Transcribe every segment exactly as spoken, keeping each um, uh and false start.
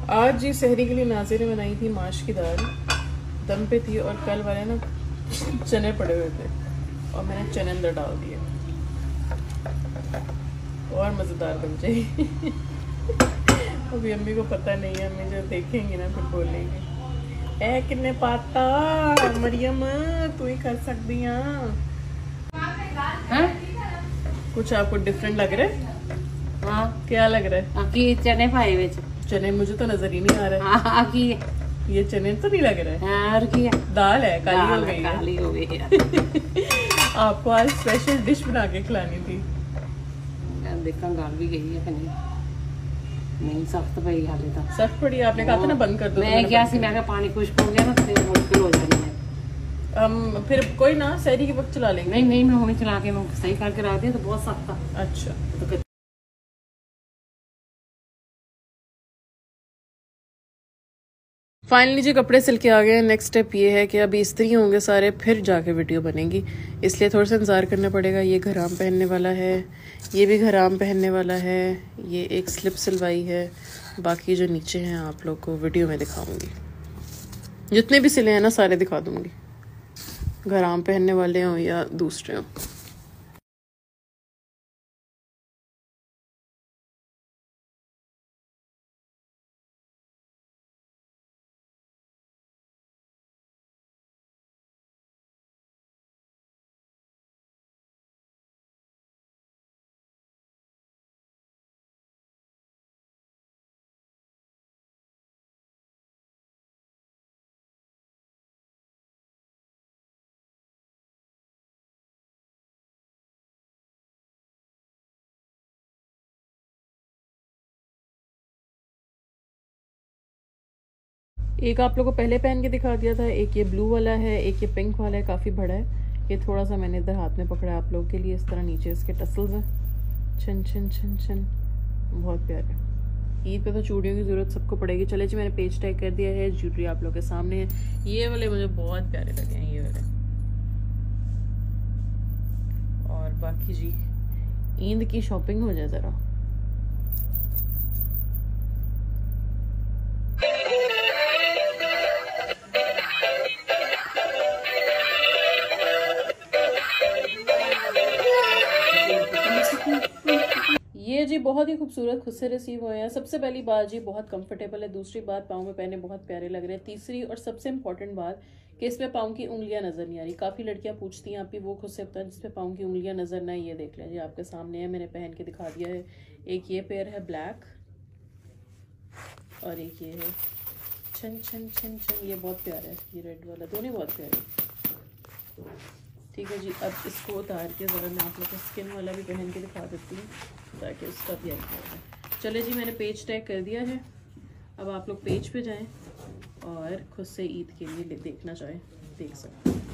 आज जी सहरी के लिए नाज़िर ने बनाई थी माश की दाल, दम पे थी, और कल वाले ना चने पड़े हुए थे और मैंने चने अंदर डाल दिए और मज़ेदार बन जाएगी। अभी अम्मी को पता नहीं है, अम्मी जब देखेंगी ना फिर बोलेंगे ए किन्ने पाता मरियम तू ही कर सकती है। कुछ आपको डिफरेंट लग रहा है? हाँ क्या लग रहा है? कि चने पाए हुए चने मुझे तो नजर ही नहीं आ रहा है। हाँ, कि ये चने तो नहीं लग रहे हैं। हाँ, और की दाल है, काली दाल हो गई काली हो गई है। आपको आज स्पेशल डिश बना के खिलानी थी। देखा गाल भी गई है कहीं नहीं, सख्त पड़ी हाले तो सख्त पड़ी। आपने कहा था ना बंद कर दो। मैं क्या सी मैं कहा पानी खुश्क हो गया ना फिर मुश्किल हो जानी है। हम फिर कोई ना सहरी के वक्त चला लेंगे। नहीं नहीं मैं हमें चला के मैं सही करके रख दिया तो बहुत सख्त था। अच्छा तो फाइनली जो कपड़े सिल के आ गए। नेक्स्ट स्टेप ये है कि अभी इस्त्री होंगे सारे, फिर जाके वीडियो बनेगी, इसलिए थोड़ा सा इंतज़ार करना पड़ेगा। ये घराम पहनने वाला है, ये भी घराम पहनने वाला है, ये एक स्लिप सिलवाई है, बाकी जो नीचे हैं आप लोग को वीडियो में दिखाऊंगी। जितने भी सिले हैं ना सारे दिखा दूंगी, घराम पहनने वाले हों या दूसरे हों। एक आप लोगों को पहले पहन के दिखा दिया था, एक ये ब्लू वाला है, एक ये पिंक वाला है, काफ़ी बड़ा है। ये थोड़ा सा मैंने इधर हाथ में पकड़ा आप लोगों के लिए, इस तरह नीचे इसके टसल्स हैं, छिन छिन छिन छिन, बहुत प्यारे। ईद पे तो चूड़ियों की ज़रूरत सबको पड़ेगी। चले जी मैंने पेज टैग कर दिया है, ज्वेलरी आप लोग के सामने है। ये वाले मुझे बहुत प्यारे लगे हैं, ये वाले। और बाकी जी ईद की शॉपिंग हो जाए ज़रा। ये जी बहुत ही खूबसूरत खुद से रिसीव हुए हैं। सबसे पहली बात जी बहुत कंफर्टेबल है, दूसरी बात पाँव में पहने बहुत प्यारे लग रहे हैं, तीसरी और सबसे इम्पोर्टेंट बात कि इसमें पाँव की उंगलियां नज़र नहीं आ रही। काफ़ी लड़कियां पूछती हैं आप भी, वो खुद से बताएं जिसमें पाँव की उंगलियां नज़र ना। ये देख लें जी आपके सामने है, मैंने पहन के दिखा दिया है। एक ये पेयर है ब्लैक और एक ये है छन छन छन छन, ये बहुत प्यारा है। ये रेड वाला, दोनों बहुत प्यारे। ठीक है जी, अब इसको उतार के ज़रा मैं आप लोग को स्किन वाला भी पहन के दिखा देती हूँ ताकि उसका भी आइडिया हो। चले जी मैंने पेज टैग कर दिया है, अब आप लोग पेज पे जाएं और खुद से ईद के लिए देखना चाहें देख सकते हैं।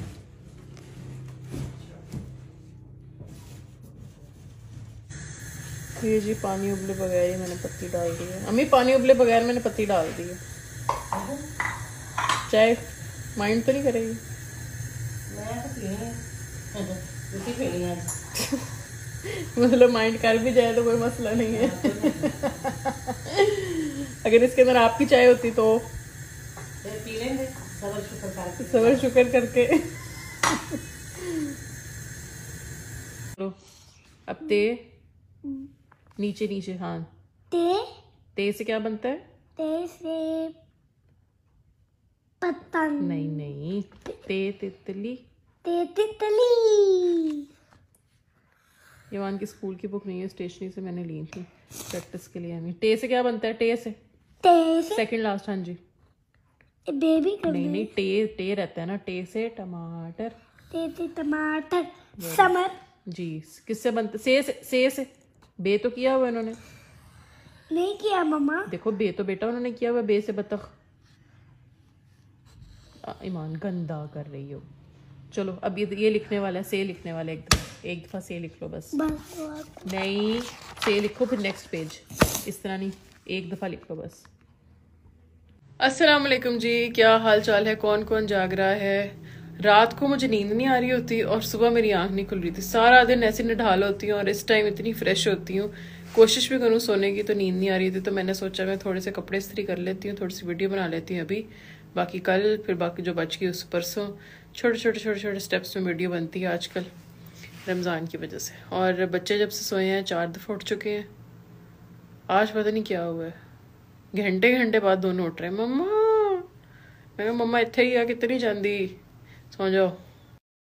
ये जी पानी उबले बगैर ही मैंने पत्ती डाल दी है। अम्मी पानी उबले बगैर मैंने पत्ती डाल दी है। चाय माइंड तो नहीं करेगी? मतलब माइंड कर भी जाए तो कोई मसला नहीं है। अगर इसके अंदर आपकी चाय होती तो पी लेंगे सबर शुक्र करके। अब ते नीचे नीचे, हाँ ते ते से क्या बनता है? ते से पतंग। नहीं नहीं, ते तितली। ते तितली। यवान की स्कूल की बुक नहीं है, स्टेशनरी से मैंने ली थी प्रैक्टिस के लिए। हमें टे से क्या बनता है? टे से ते से सेकंड लास्ट। हाँ जी, बेबी कर नहीं नहीं, टे टे रहता है ना। टे से टमाटर। ते से टमाटर। समर जी किससे बनता? से से से से बे तो किया हुआ इन्होंने। नहीं किया मम्मा। देखो बे तो बेटा उन्होंने किया हुआ, बे से बतख। ईमान गंदा कर रही हो। चलो अब ये ये लिखने वाला है, से लिखने वाला है। एक दफा एक दफा से लिख लो बस। नहीं से लिखो फिर नेक्स्ट पेज, इस तरह नहीं, एक दफा लिख लो बस। अस्सलाम वालेकुम जी, क्या हाल चाल है? कौन कौन जाग रहा है? रात को मुझे नींद नहीं आ रही होती और सुबह मेरी आंख नहीं खुल रही थी। सारा दिन ऐसी निढाल होती हूँ और इस टाइम इतनी फ्रेश होती हूँ, कोशिश भी करूँ सोने की तो नींद नहीं आ रही थी। तो मैंने सोचा मैं थोड़े से कपड़े इस्त्री कर लेती हूँ, थोड़ी सी वीडियो बना लेती हूँ अभी, बाकी कल, फिर बाकी जो बच गई उस परसों। छोटे छोटे छोटे छोटे स्टेप्स में वीडियो बनती है आजकल रमज़ान की वजह से। और बच्चे जब से सोए हैं चार दफ़ा उठ चुके हैं। आज पता नहीं क्या हुआ है, घंटे घंटे बाद दोनों उठ रहे हैं। मम्मा, मैं कहा मम्मा इत्थे ही आ, कितनी जांदी, सो जाओ।